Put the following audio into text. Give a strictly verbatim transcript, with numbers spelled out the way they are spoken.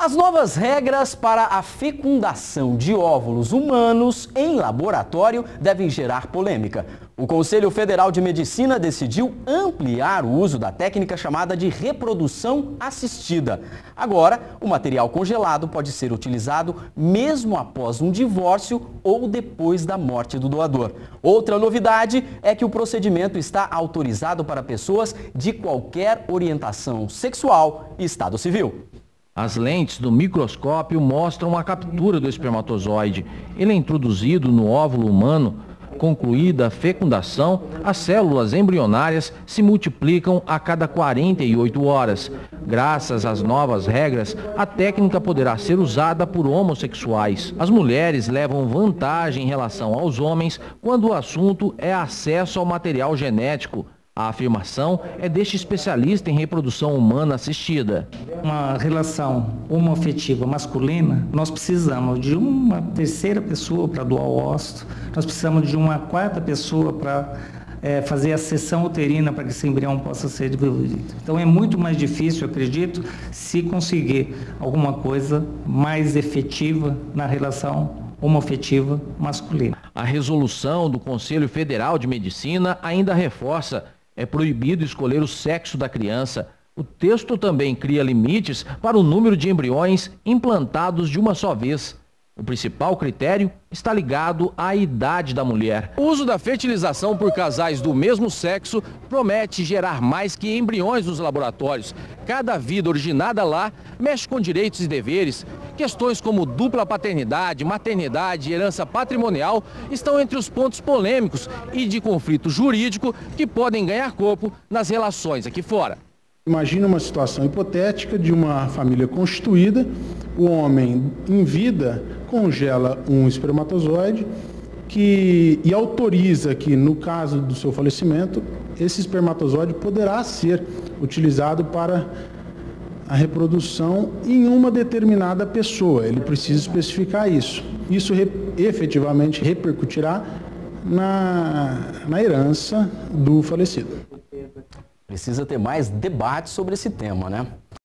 As novas regras para a fecundação de óvulos humanos em laboratório devem gerar polêmica. O Conselho Federal de Medicina decidiu ampliar o uso da técnica chamada de reprodução assistida. Agora, o material congelado pode ser utilizado mesmo após um divórcio ou depois da morte do doador. Outra novidade é que o procedimento está autorizado para pessoas de qualquer orientação sexual e estado civil. As lentes do microscópio mostram a captura do espermatozoide. Ele é introduzido no óvulo humano. Concluída a fecundação, as células embrionárias se multiplicam a cada quarenta e oito horas. Graças às novas regras, a técnica poderá ser usada por homossexuais. As mulheres levam vantagem em relação aos homens quando o assunto é acesso ao material genético. A afirmação é deste especialista em reprodução humana assistida. Uma relação homoafetiva masculina, nós precisamos de uma terceira pessoa para doar o óvulo, nós precisamos de uma quarta pessoa para é, fazer a seção uterina para que esse embrião possa ser desenvolvido. Então é muito mais difícil, eu acredito, se conseguir alguma coisa mais efetiva na relação homoafetiva masculina. A resolução do Conselho Federal de Medicina ainda reforça: é proibido escolher o sexo da criança. O texto também cria limites para o número de embriões implantados de uma só vez. O principal critério está ligado à idade da mulher. O uso da fertilização por casais do mesmo sexo promete gerar mais que embriões nos laboratórios. Cada vida originada lá mexe com direitos e deveres. Questões como dupla paternidade, maternidade e herança patrimonial estão entre os pontos polêmicos e de conflito jurídico que podem ganhar corpo nas relações aqui fora. Imagina uma situação hipotética de uma família constituída, o homem em vida congela um espermatozoide que, e autoriza que, no caso do seu falecimento, esse espermatozoide poderá ser utilizado para a reprodução em uma determinada pessoa. Ele precisa especificar isso. Isso re, efetivamente repercutirá na, na herança do falecido. Precisa ter mais debate sobre esse tema, né?